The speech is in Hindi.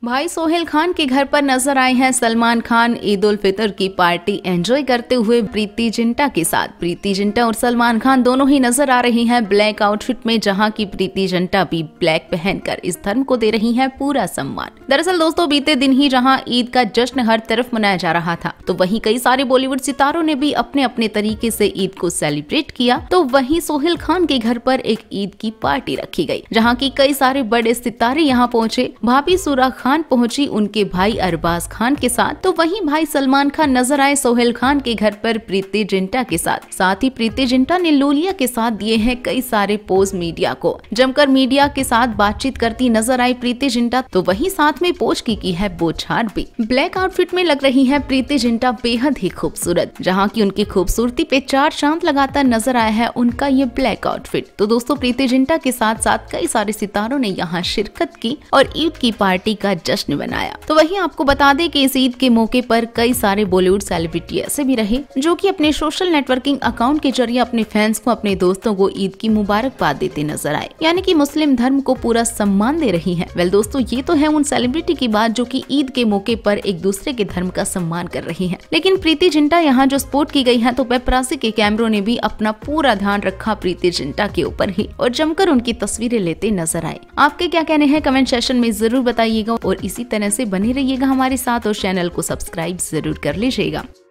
भाई सोहेल खान के घर पर नजर आए हैं सलमान खान। ईद उल फितर की पार्टी एंजॉय करते हुए प्रीति जिंटा के साथ। प्रीति जिंटा और सलमान खान दोनों ही नजर आ रही हैं ब्लैक आउटफिट में, जहां की प्रीति जिंटा भी ब्लैक पहनकर इस धर्म को दे रही हैं पूरा सम्मान। दरअसल दोस्तों, बीते दिन ही जहां ईद का जश्न हर तरफ मनाया जा रहा था, तो वहीं कई सारे बॉलीवुड सितारों ने भी अपने अपने तरीके से ईद को सेलिब्रेट किया। तो वहीं सोहेल खान के घर पर एक ईद की पार्टी रखी गई, जहाँ की कई सारे बड़े सितारे यहाँ पहुँचे। भाभी सुरा खान पहुंची उनके भाई अरबाज खान के साथ, तो वहीं भाई सलमान खान नजर आए सोहेल खान के घर पर प्रीति जिंटा के साथ ही प्रीति जिंटा ने लोलिया के साथ दिए हैं कई सारे पोज मीडिया को। जमकर मीडिया के साथ बातचीत करती नजर आई प्रीति जिंटा, तो वहीं साथ में पोज की है बौछार भी। ब्लैक आउटफिट में लग रही है प्रीति जिंटा बेहद ही खूबसूरत, जहाँ की उनकी खूबसूरती पे चार चांद लगाता नजर आया है उनका ये ब्लैक आउटफिट। तो दोस्तों, प्रीति जिंटा के साथ साथ कई सारे सितारों ने यहाँ शिरकत की और ईद की पार्टी का जश्न मनाया। तो वहीं आपको बता दें कि इस ईद के मौके पर कई सारे बॉलीवुड सेलिब्रिटी ऐसे भी रहे जो कि अपने सोशल नेटवर्किंग अकाउंट के जरिए अपने फैंस को, अपने दोस्तों को ईद की मुबारकबाद देते नजर आए, यानी कि मुस्लिम धर्म को पूरा सम्मान दे रही हैं। वेल दोस्तों, ये तो है उन सेलिब्रिटी की बात जो कि ईद के मौके पर एक दूसरे के धर्म का सम्मान कर रही हैं। लेकिन प्रीति जिंटा यहाँ जो स्पॉट की गई है, तो पेपरासी के कैमरों ने भी अपना पूरा ध्यान रखा प्रीति जिंटा के ऊपर ही और जमकर उनकी तस्वीरें लेते नजर आए। आपके क्या कहने हैं कमेंट सेक्शन में जरूर बताइएगा और इसी तरह से बने रहिएगा हमारे साथ और चैनल को सब्सक्राइब जरूर कर लीजिएगा।